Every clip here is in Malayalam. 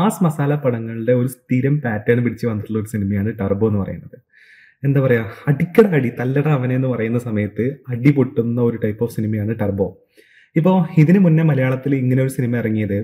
മാസ് മസാല പടങ്ങളുടെ ഒരു സ്ഥിരം പാറ്റേൺ പിടിച്ച് വന്നിട്ടുള്ള ഒരു സിനിമയാണ് ടർബോ എന്ന് പറയുന്നത്. എന്താ പറയാ, അടിക്കട അടി തല്ലട അവനെ എന്ന് പറയുന്ന സമയത്ത് അടി പൊട്ടുന്ന ഒരു ടൈപ്പ് ഓഫ് സിനിമയാണ് ടർബോ. ഇപ്പോൾ ഇതിന് മുന്നേ മലയാളത്തിൽ ഇങ്ങനെ ഒരു സിനിമ ഇറങ്ങിയത്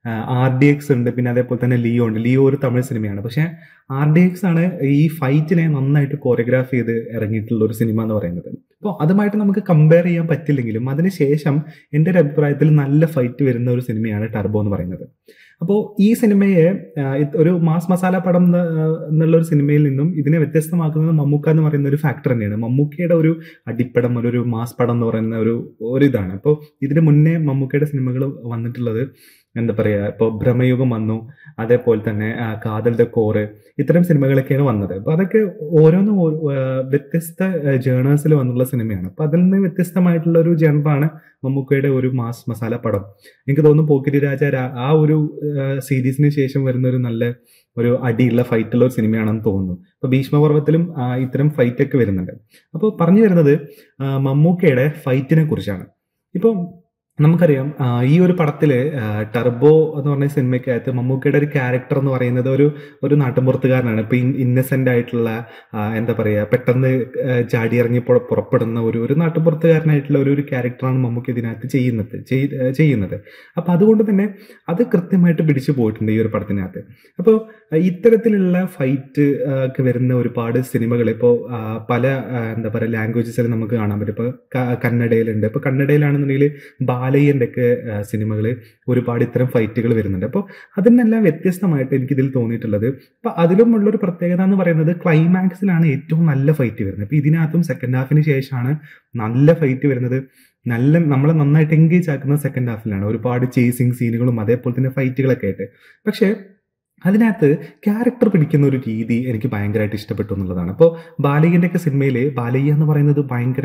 RDX ഉണ്ട്, പിന്നെ അതേപോലെ തന്നെ ലിയോ ഉണ്ട്. ലിയോ ഒരു തമിഴ് സിനിമയാണ്, പക്ഷെ RDX ആണ് ഈ ഫൈറ്റിനെ നന്നായിട്ട് കോറിയോഗ്രാഫ് ചെയ്ത് ഇറങ്ങിയിട്ടുള്ള ഒരു സിനിമ എന്ന് പറയുന്നത്. അപ്പോൾ അതുമായിട്ട് നമുക്ക് കമ്പയർ ചെയ്യാൻ പറ്റില്ലെങ്കിലും അതിനുശേഷം എൻ്റെ ഒരു അഭിപ്രായത്തിൽ നല്ല ഫൈറ്റ് വരുന്ന ഒരു സിനിമയാണ് ടർബോ എന്ന് പറയുന്നത്. അപ്പോൾ ഈ സിനിമയെ ഒരു മാസ് മസാല പടം എന്നുള്ള ഒരു സിനിമയിൽ നിന്നും ഇതിനെ വ്യത്യസ്തമാക്കുന്നത് മമ്മൂക്ക എന്ന് പറയുന്ന ഒരു ഫാക്ടർ തന്നെയാണ്. മമ്മൂക്കയുടെ ഒരു അടിപ്പടം, ഒരു മാസ് പടം എന്ന് പറയുന്ന ഒരു ഇതാണ്. അപ്പോൾ ഇതിന് മുന്നേ മമ്മൂക്കയുടെ സിനിമകൾ വന്നിട്ടുള്ളത് എന്താ പറയുക, ഇപ്പോൾ ഭ്രമയുഗം വന്നു, അതേപോലെ തന്നെ കാതൽ കോറ്, ഇത്തരം സിനിമകളൊക്കെയാണ് വന്നത്. അപ്പോൾ അതൊക്കെ ഓരോന്നും വ്യത്യസ്ത ജേണേഴ്സിൽ വന്നുള്ള സിനിമയാണ്. അപ്പോൾ അതിൽ നിന്ന് വ്യത്യസ്തമായിട്ടുള്ള ഒരു ജേണറാണ് മമ്മൂക്കയുടെ ഒരു മാസ് മസാല പടം. എനിക്ക് തോന്നുന്നു പോക്കിരി രാജ ആ ഒരു സീരീസിന് ശേഷം വരുന്ന ഒരു നല്ല ഒരു അടിയുള്ള ഫൈറ്റുള്ള ഒരു സിനിമയാണെന്ന് തോന്നുന്നു. അപ്പോൾ ഭീഷ്മപർവത്തിലും ഇത്തരം ഫൈറ്റൊക്കെ വരുന്നുണ്ട്. അപ്പോൾ പറഞ്ഞു വരുന്നത് മമ്മൂക്കയുടെ ഫൈറ്റിനെ കുറിച്ചാണ്. ഇപ്പോൾ നമുക്കറിയാം ഈ ഒരു പടത്തില് ടർബോ എന്ന് പറഞ്ഞ സിനിമയ്ക്കകത്ത് മമ്മൂക്കയുടെ ഒരു ക്യാരക്ടർ എന്ന് പറയുന്നത് ഒരു നാട്ടുമ്പുറത്തുകാരനാണ്. ഇപ്പൊ ഇന്നസെന്റ് ആയിട്ടുള്ള എന്താ പറയാ, പെട്ടെന്ന് ചാടിയിറങ്ങി പുറപ്പെടുന്ന ഒരു നാട്ടുമ്പുറത്തുകാരനായിട്ടുള്ള ഒരു ക്യാരക്ടറാണ് മമ്മൂക്ക ഇതിനകത്ത് ചെയ്യുന്നത്. അപ്പൊ അതുകൊണ്ട് തന്നെ അത് കൃത്യമായിട്ട് പിടിച്ചു പോയിട്ടുണ്ട് ഈ ഒരു പടത്തിനകത്ത്. അപ്പോൾ ഇത്തരത്തിലുള്ള ഫൈറ്റ് ഒക്കെ വരുന്ന ഒരുപാട് സിനിമകൾ ഇപ്പോൾ പല എന്താ പറയുക ലാംഗ്വേജസിൽ നമുക്ക് കാണാൻ പറ്റും. ഇപ്പോൾ കന്നഡയിലുണ്ട്. ഇപ്പോൾ കന്നഡയിലാണെന്നുണ്ടെങ്കിൽ ബാലയ്യൻ്റെ ഒക്കെ സിനിമകൾ ഒരുപാട് ഇത്തരം ഫൈറ്റുകൾ വരുന്നുണ്ട്. അപ്പോൾ അതിനെല്ലാം വ്യത്യസ്തമായിട്ട് എനിക്കിതിൽ തോന്നിയിട്ടുള്ളത്, അപ്പോൾ അതിലുമുള്ളൊരു പ്രത്യേകത എന്ന് പറയുന്നത് ക്ലൈമാക്സിലാണ് ഏറ്റവും നല്ല ഫൈറ്റ് വരുന്നത്. അപ്പോൾ ഇതിനകത്തും സെക്കൻഡ് ഹാഫിന് ശേഷമാണ് നല്ല ഫൈറ്റ് വരുന്നത്. നമ്മളെ നന്നായിട്ട് എൻഗേജ് ആക്കുന്ന സെക്കൻഡ് ഹാഫിലാണ്. ഒരുപാട് ചേസിങ് സീനുകളും അതേപോലെ തന്നെ ഫൈറ്റുകളൊക്കെ ആയിട്ട്. പക്ഷേ അതിനകത്ത് ക്യാരക്ടർ പിടിക്കുന്ന ഒരു രീതി എനിക്ക് ഭയങ്കരമായിട്ട് ഇഷ്ടപ്പെട്ടു എന്നുള്ളതാണ്. അപ്പോൾ ബാലയ്യൻ്റെ ഒക്കെ സിനിമയിൽ ബാലയ്യ എന്ന് പറയുന്നത് ഭയങ്കര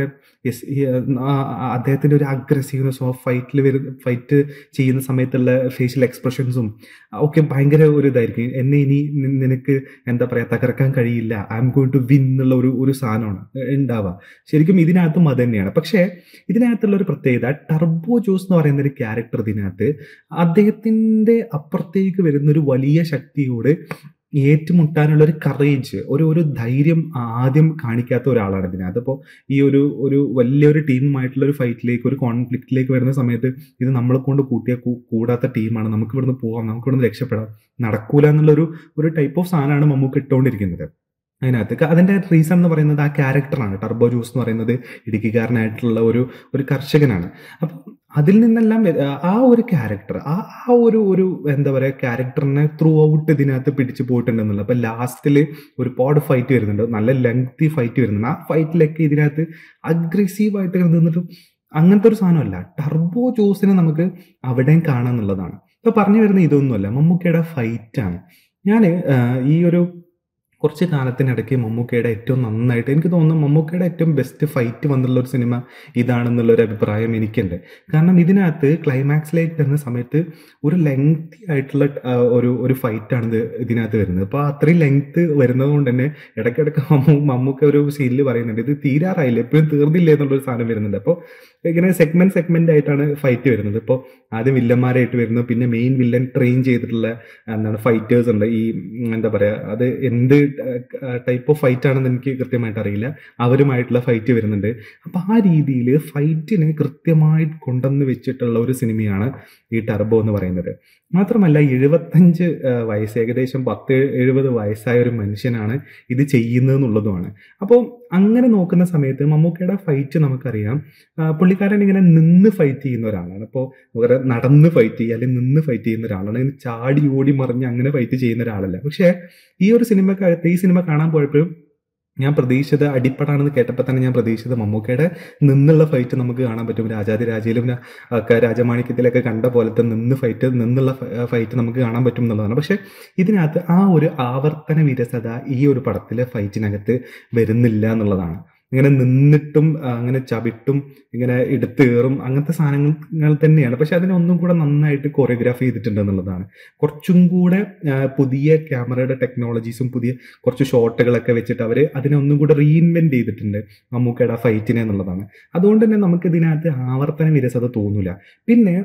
അദ്ദേഹത്തിൻ്റെ ഒരു അഗ്രസീവ്നെസ് ഓഫ് ഫൈറ്റ് ചെയ്യുന്ന സമയത്തുള്ള ഫേഷ്യൽ എക്സ്പ്രഷൻസും ഒക്കെ ഭയങ്കര ഒരു ഇതായിരിക്കും. എന്നെ ഇനി നിനക്ക് എന്താ പറയുക തകർക്കാൻ കഴിയില്ല, I am going to win എന്നുള്ള ഒരു സാധനമാണ് ഉണ്ടാവുക. ശരിക്കും ഇതിനകത്തും അത് തന്നെയാണ്. പക്ഷേ ഇതിനകത്തുള്ള ഒരു പ്രത്യേകത, ടർബോ ജോസ് എന്ന് പറയുന്ന ഒരു ക്യാരക്ടർ ഇതിനകത്ത് അദ്ദേഹത്തിൻ്റെ അപ്പുറത്തേക്ക് വരുന്ന ഒരു വലിയ ശക്തിയോട് ഏറ്റുമുട്ടാനുള്ള ഒരു കറേജ്, ഒരു ധൈര്യം ആദ്യം കാണിക്കാത്ത ഒരാളാണ് ഇതിനകത്ത്. അപ്പോൾ ഈ ഒരു വലിയൊരു ടീമുമായിട്ടുള്ള ഒരു ഫൈറ്റിലേക്ക്, ഒരു കോൺഫ്ലിക്റ്റിലേക്ക് വരുന്ന സമയത്ത് ഇത് നമ്മളെ കൊണ്ട് കൂടാത്ത ടീമാണ്, നമുക്ക് ഇവിടുന്ന് പോവാം, നമുക്ക് ഇവിടുന്ന് രക്ഷപ്പെടാം, നടക്കൂല എന്നുള്ള ടൈപ്പ് ഓഫ് സാധനമാണ് മമ്മൂക്ക് ഇട്ടുകൊണ്ടിരിക്കുന്നത് അതിനകത്ത്. അതിൻ്റെ റീസൺ എന്ന് പറയുന്നത് ആ ക്യാരക്ടറാണ്. ടർബോ ജോസ് എന്ന് പറയുന്നത് ഇടുക്കിക്കാരനായിട്ടുള്ള ഒരു കർഷകനാണ്. അപ്പം അതിൽ നിന്നെല്ലാം ആ ഒരു ക്യാരക്ടർ, ആ ഒരു എന്താ പറയുക ക്യാരക്ടറിനെ ത്രൂ ഔട്ട് ഇതിനകത്ത് പിടിച്ചു പോയിട്ടുണ്ടെന്നുള്ളത്. അപ്പം ലാസ്റ്റിൽ ഒരുപാട് ഫൈറ്റ് വരുന്നുണ്ട്, നല്ല ലെങ്തി ഫൈറ്റ് വരുന്നുണ്ട്. ആ ഫൈറ്റിലൊക്കെ ഇതിനകത്ത് അഗ്രസീവായിട്ട് നിന്നിട്ടും അങ്ങനത്തെ ഒരു സാധനമല്ല. ടർബോ ജോസിനെ നമുക്ക് അവിടെയും കാണാന്നുള്ളതാണ്. ഇപ്പൊ പറഞ്ഞു വരുന്ന ഇതൊന്നുമല്ല, മമ്മൂക്കയുടെ ഫൈറ്റാണ്. ഞാൻ ഈ കുറച്ച് കാലത്തിനിടയ്ക്ക് മമ്മൂക്കയുടെ ഏറ്റവും നന്നായിട്ട് എനിക്ക് തോന്നുന്നു മമ്മൂക്കയുടെ ഏറ്റവും ബെസ്റ്റ് ഫൈറ്റ് വന്നിട്ടുള്ള ഒരു സിനിമ ഇതാണെന്നുള്ളൊരു അഭിപ്രായം എനിക്കുണ്ട്. കാരണം ഇതിനകത്ത് ക്ലൈമാക്സിലേക്ക് വരുന്ന സമയത്ത് ഒരു ലെങ്തി ആയിട്ടുള്ള ഒരു ഫൈറ്റാണ് ഇതിനകത്ത് വരുന്നത്. അപ്പോൾ അത്രയും ലെങ്ത് വരുന്നത് കൊണ്ട് തന്നെ ഇടയ്ക്കിടയ്ക്ക് മമ്മൂക്ക ഒരു സീനിൽ പറയുന്നുണ്ട്, ഇത് തീരാറായില്ല, എപ്പോഴും തീർന്നില്ല എന്നുള്ളൊരു സാധനം വരുന്നുണ്ട്. അപ്പോൾ ഇങ്ങനെ സെഗ്മെന്റ് ആയിട്ടാണ് ഫൈറ്റ് വരുന്നത്. ഇപ്പോൾ ആദ്യം വില്ലന്മാരായിട്ട് വരുന്നത്, പിന്നെ മെയിൻ വില്ലൻ ട്രെയിൻ ചെയ്തിട്ടുള്ള ഫൈറ്റേഴ്സ് ഉണ്ട്. ഈ എന്താ പറയുക, അത് എന്ത് ടൈപ്പ് ഓഫ് ഫൈറ്റ് ആണെന്ന് എനിക്ക് കൃത്യമായിട്ട് അറിയില്ല, അവരുമായിട്ടുള്ള ഫൈറ്റ് വരുന്നുണ്ട്. അപ്പം ആ രീതിയിൽ ഫൈറ്റിനെ കൃത്യമായിട്ട് കൊണ്ടുവന്ന് വെച്ചിട്ടുള്ള ഒരു സിനിമയാണ് ഈ ടർബോ എന്ന് പറയുന്നത്. മാത്രമല്ല 75 വയസ്സ്, ഏകദേശം 70 വയസ്സായ ഒരു മനുഷ്യനാണ് ഇത് ചെയ്യുന്നതെന്നുള്ളതുമാണ്. അപ്പോൾ അങ്ങനെ നോക്കുന്ന സമയത്ത് മമ്മൂക്കയുടെ ഫൈറ്റ് നമുക്കറിയാം, പുള്ളിക്കാരൻ ഇങ്ങനെ നിന്ന് ഫൈറ്റ് ചെയ്യുന്ന ഒരാളാണ്. അപ്പോൾ നടന്ന് ഫൈറ്റ് ചെയ്യുക അല്ലെങ്കിൽ നിന്ന് ഫൈറ്റ് ചെയ്യുന്ന ഒരാളാണ്. ഇങ്ങനെ ചാടി ഓടി മറിഞ്ഞ് അങ്ങനെ ഫൈറ്റ് ചെയ്യുന്ന ഒരാളല്ല. പക്ഷേ ഈ ഒരു സിനിമക്കകത്ത്, ഈ സിനിമ കാണാൻ പോയപ്പോഴും ഞാൻ പ്രതീക്ഷിച്ചത്, അടിപ്പടാണെന്ന് കേട്ടപ്പോൾ തന്നെ ഞാൻ പ്രതീക്ഷിച്ചത് മമ്മൂക്കയുടെ നിന്നുള്ള ഫൈറ്റ് നമുക്ക് കാണാൻ പറ്റും. രാജാതി രാജയിലും ഒക്കെ രാജമാണിക്യത്തിലൊക്കെ കണ്ട പോലത്തെ നിന്നുള്ള ഫൈറ്റ് നമുക്ക് കാണാൻ പറ്റും എന്നുള്ളതാണ്. പക്ഷെ ഇതിനകത്ത് ആ ഒരു ആവർത്തന വിരസത ഈ ഒരു പടത്തിലെ ഫൈറ്റിനകത്ത് വരുന്നില്ല എന്നുള്ളതാണ്. ഇങ്ങനെ നിന്നിട്ടും അങ്ങനെ ചവിട്ടും ഇങ്ങനെ എടുത്തേറും അങ്ങനത്തെ സാധനങ്ങൾ തന്നെയാണ്. പക്ഷെ അതിനെ ഒന്നും കൂടെ നന്നായിട്ട് കൊറിയോഗ്രാഫി ചെയ്തിട്ടുണ്ട് എന്നുള്ളതാണ്. കുറച്ചും കൂടെ പുതിയ ക്യാമറയുടെ ടെക്നോളജീസും പുതിയ കുറച്ച് ഷോട്ടുകളൊക്കെ വെച്ചിട്ട് അവർ അതിനെ ഒന്നും കൂടെ റീഇൻവെന്റ് ചെയ്തിട്ടുണ്ട് മമ്മൂക്കയുടെ ഫൈറ്റിനെ എന്നുള്ളതാണ്. അതുകൊണ്ട് തന്നെ നമുക്ക് ഇതിനകത്ത് ആവർത്തന വിരസത തോന്നില്ല. പിന്നെ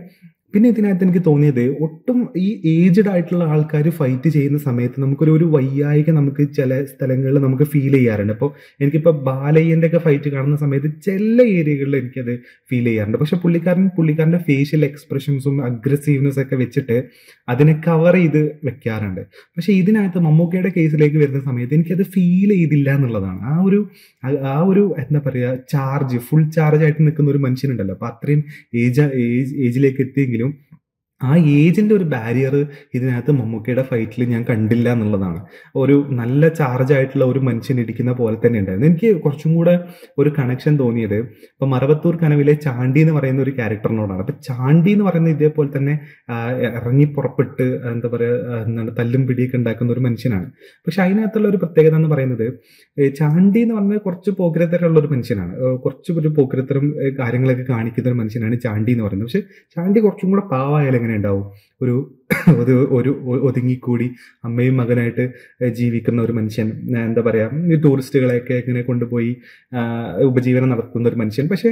പിന്നെ ഇതിനകത്ത് എനിക്ക് തോന്നിയത് ഒട്ടും ഈ ഏജ്ഡ് ആയിട്ടുള്ള ആൾക്കാർ ഫൈറ്റ് ചെയ്യുന്ന സമയത്ത് ഒരു വയ്യായിക നമുക്ക് ചില സ്ഥലങ്ങളിൽ നമുക്ക് ഫീൽ ചെയ്യാറുണ്ട്. അപ്പോൾ എനിക്കിപ്പോൾ ബാലയ്യൻ്റെ ഒക്കെ ഫൈറ്റ് കാണുന്ന സമയത്ത് ചില ഏരിയകളിൽ എനിക്കത് ഫീൽ ചെയ്യാറുണ്ട്. പക്ഷെ പുള്ളിക്കാരൻ്റെ ഫേഷ്യൽ എക്സ്പ്രഷൻസും അഗ്രസീവ്നെസ് ഒക്കെ വെച്ചിട്ട് അതിനെ കവർ ചെയ്ത് വെക്കാറുണ്ട്. പക്ഷെ ഇതിനകത്ത് മമ്മൂക്കയുടെ കേസിലേക്ക് വരുന്ന സമയത്ത് എനിക്കത് ഫീൽ ചെയ്തില്ല എന്നുള്ളതാണ്. ആ ഒരു എന്താ പറയുക, ഫുൾ ചാർജ് ആയിട്ട് നിൽക്കുന്ന ഒരു മനുഷ്യനുണ്ടല്ലോ. അപ്പോൾ അത്രയും ഏജിലേക്ക് എത്തിയെങ്കിലും ആ ഏജിന്റെ ഒരു ബാരിയർ ഇതിനകത്ത് മമ്മൂക്കയുടെ ഫൈറ്റിൽ ഞാൻ കണ്ടില്ല എന്നുള്ളതാണ്. ഒരു നല്ല ചാർജ് ആയിട്ടുള്ള ഒരു മനുഷ്യൻ ഇരിക്കുന്ന പോലെ തന്നെ ഉണ്ടായിരുന്നു. എനിക്ക് കുറച്ചും കൂടെ ഒരു കണക്ഷൻ തോന്നിയത് ഇപ്പൊ മറവത്തൂർ കനവിലെ ചാണ്ടി എന്ന് പറയുന്ന ഒരു ക്യാരക്ടറിനോടാണ്. അപ്പൊ ചാണ്ടി എന്ന് പറയുന്നത് ഇതേപോലെ തന്നെ ഇറങ്ങി പുറപ്പെട്ട് എന്താ പറയുക, എന്താണ് തല്ലും പിടിയൊക്കെ ഉണ്ടാക്കുന്ന ഒരു മനുഷ്യനാണ്. പക്ഷെ അതിനകത്തുള്ള ഒരു പ്രത്യേകത എന്ന് പറയുന്നത്, ചാണ്ടി എന്ന് പറഞ്ഞാൽ കുറച്ച് പോക്കിരത്തരമുള്ള ഒരു മനുഷ്യനാണ്. കുറച്ച് ഒരു പോക്കിരത്തരം കാര്യങ്ങളൊക്കെ കാണിക്കുന്ന ഒരു മനുഷ്യനാണ് ചാണ്ടി എന്ന് പറയുന്നത്. പക്ഷെ ചാണ്ടി കുറച്ചും കൂടെ പാവായാലും എങ്ങനെ ഉണ്ടാവും, ഒരു ഒരു ഒതുങ്ങിക്കൂടി അമ്മയും മകനായിട്ട് ജീവിക്കുന്ന ഒരു മനുഷ്യൻ, എന്താ പറയാ, ഈ ടൂറിസ്റ്റുകളെയൊക്കെ ഇങ്ങനെ കൊണ്ടുപോയി ഉപജീവനം നടത്തുന്ന ഒരു മനുഷ്യൻ. പക്ഷെ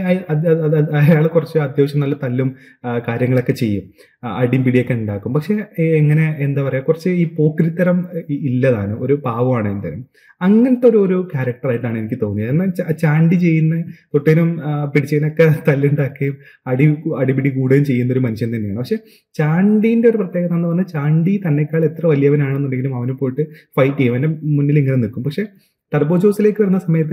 അയാൾ കുറച്ച് അത്യാവശ്യം നല്ല തല്ലും കാര്യങ്ങളൊക്കെ ചെയ്യും, അടിയും പിടിയൊക്കെ ഉണ്ടാക്കും. പക്ഷെ എങ്ങനെ എന്താ പറയാ, കുറച്ച് ഈ പോക്രിത്തരം ഇല്ലതാണ്, ഒരു പാവമാണ് എന്തായാലും. അങ്ങനത്തെ ഒരു ക്യാരക്ടറായിട്ടാണ് എനിക്ക് തോന്നിയത്. എന്നാൽ ചാണ്ടി ചെയ്യുന്ന തൊട്ടേനും പിടിച്ചതിനൊക്കെ തല്ലുണ്ടാക്കുകയും അടിപിടി കൂടുകയും ചെയ്യുന്ന ഒരു മനുഷ്യൻ തന്നെയാണ്. പക്ഷെ ചാണ്ടീന്റെ ഒരു പ്രത്യേകത എന്ന് പറഞ്ഞാൽ, ചാണ്ടി തന്നെക്കാൾ എത്ര വലിയവനാണെന്നുണ്ടെങ്കിലും അവന് പോയിട്ട് ഫൈറ്റ് ചെയ്യും, അവന്റെ മുന്നിൽ ഇങ്ങനെ നിൽക്കും. പക്ഷെ ടർബോ ജോസിലേക്ക് വരുന്ന സമയത്ത്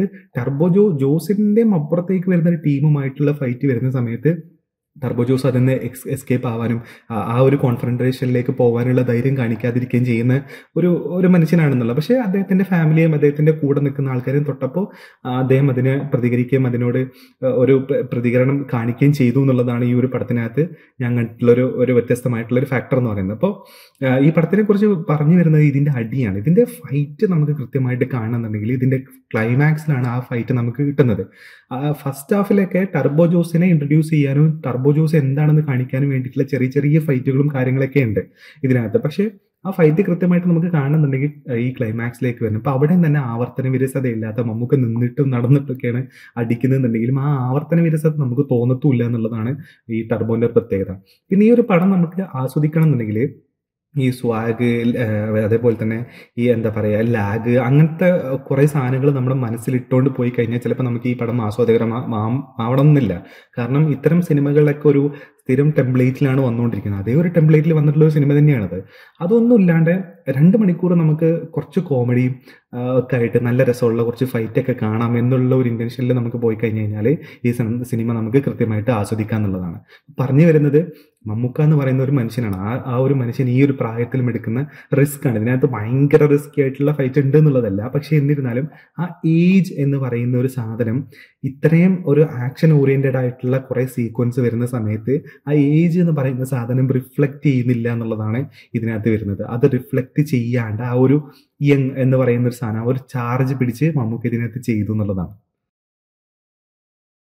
ജോസിന്റെ അപ്പുറത്തേക്ക് വരുന്ന ഒരു ടീമുമായിട്ടുള്ള ഫൈറ്റ് വരുന്ന സമയത്ത് ടർബോ ജോസ് അതിന് എസ്കേപ്പ് ആവാനും ആ ഒരു കോൺഫ്രണ്ടേഷനിലേക്ക് പോകാനുള്ള ധൈര്യം കാണിക്കാതിരിക്കുകയും ചെയ്യുന്ന ഒരു മനുഷ്യനാണെന്നുള്ളത്. പക്ഷേ അദ്ദേഹത്തിന്റെ ഫാമിലിയും അദ്ദേഹത്തിന്റെ കൂടെ നിൽക്കുന്ന ആൾക്കാരും തൊട്ടപ്പോൾ അദ്ദേഹം അതിനെ പ്രതികരിക്കുകയും അതിനോട് ഒരു പ്രതികരണം കാണിക്കുകയും ചെയ്തു എന്നുള്ളതാണ് ഈ ഒരു പടത്തിനകത്ത് ഞാൻ കണ്ടിട്ടുള്ള ഒരു വ്യത്യസ്തമായിട്ടുള്ള ഒരു ഫാക്ടർ എന്ന് പറയുന്നത്. അപ്പോൾ ഈ പടത്തിനെ കുറിച്ച് പറഞ്ഞു വരുന്നത് ഇതിന്റെ അടിയാണ്. ഇതിന്റെ ഫൈറ്റ് നമുക്ക് കൃത്യമായിട്ട് കാണുന്നുണ്ടെങ്കിൽ ഇതിന്റെ ക്ലൈമാക്സിലാണ് ആ ഫൈറ്റ് നമുക്ക് കിട്ടുന്നത്. ഫസ്റ്റ് ഹാഫിലൊക്കെ ടർബോ ജോസിനെ ഇൻട്രൊഡ്യൂസ് ചെയ്യാനും ടർബോ ജോസ് എന്താണെന്ന് കാണിക്കാനും വേണ്ടിയിട്ടുള്ള ചെറിയ ചെറിയ ഫൈറ്റുകളും കാര്യങ്ങളൊക്കെ ഉണ്ട് ഇതിനകത്ത്. പക്ഷേ ആ ഫൈറ്റ് കൃത്യമായിട്ട് നമുക്ക് കാണുന്നുണ്ടെങ്കിൽ ഈ ക്ലൈമാക്സിലേക്ക് വരുന്നത്. അപ്പൊ അവിടെ തന്നെ ആവർത്തന വിരസതയില്ലാത്ത മമ്മൂക്ക നിന്നിട്ടും നടന്നിട്ടൊക്കെയാണ് അടിക്കുന്നതെന്നുണ്ടെങ്കിലും ആ ആവർത്തന വിരസത നമുക്ക് തോന്നത്തുമില്ല എന്നുള്ളതാണ് ഈ ടർബോന്റെ പ്രത്യേകത. പിന്നെ ഈ ഒരു പടം നമുക്ക് ആസ്വദിക്കണം എന്നുണ്ടെങ്കിൽ ഈ സ്വാഗ്, അതേപോലെ തന്നെ ഈ എന്താ പറയുക ലാഗ്, അങ്ങനത്തെ കുറേ സാധനങ്ങൾ നമ്മുടെ മനസ്സിലിട്ടുകൊണ്ട് പോയി കഴിഞ്ഞാൽ ചിലപ്പോൾ നമുക്ക് ഈ പടം ആവണമെന്നില്ല. കാരണം ഇത്തരം സിനിമകളിലൊക്കെ ഒരു സ്ഥിരം ടെംപ്ലേറ്റിലാണ് വന്നുകൊണ്ടിരിക്കുന്നത്. അതേ ഒരു ടെംപ്ലേറ്റിൽ വന്നിട്ടുള്ള ഒരു സിനിമ തന്നെയാണത്. അതൊന്നും ഇല്ലാണ്ട് 2 മണിക്കൂർ നമുക്ക് കുറച്ച് കോമഡിയും ഒക്കെ ആയിട്ട് നല്ല രസമുള്ള കുറച്ച് ഫൈറ്റൊക്കെ കാണാം എന്നുള്ള ഒരു ഇന്റൻഷനിൽ നമുക്ക് പോയി കഴിഞ്ഞ് കഴിഞ്ഞാൽ ഈ സിനിമ നമുക്ക് കൃത്യമായിട്ട് ആസ്വദിക്കാം എന്നുള്ളതാണ്. പറഞ്ഞു വരുന്നത്, മമ്മൂക്ക എന്ന് പറയുന്ന ഒരു മനുഷ്യനാണ്. ആ ഒരു മനുഷ്യൻ ഈ ഒരു പ്രായത്തിലും എടുക്കുന്ന റിസ്ക് ആണ്. ഇതിനകത്ത് ഭയങ്കര റിസ്കി ആയിട്ടുള്ള ഫൈറ്റ് ഉണ്ട് എന്നുള്ളതല്ല. പക്ഷെ എന്നിരുന്നാലും ആ ഏജ് എന്ന് പറയുന്ന ഒരു സാധനം, ഇത്രയും ഒരു ആക്ഷൻ ഓറിയന്റഡ് ആയിട്ടുള്ള കുറെ സീക്വൻസ് വരുന്ന സമയത്ത് ആ ഏജ് എന്ന് പറയുന്ന സാധനം റിഫ്ലക്ട് ചെയ്യുന്നില്ല എന്നുള്ളതാണ് ഇതിനകത്ത് വരുന്നത്. അത് റിഫ്ലക്ട് ചെയ്യാണ്ട് ആ ഒരു യങ് എന്ന് പറയുന്ന ഒരു സാധനം, ആ ഒരു ചാർജ് പിടിച്ച് മമ്മൂക്ക ഇതിനകത്ത് ചെയ്തു എന്നുള്ളതാണ്.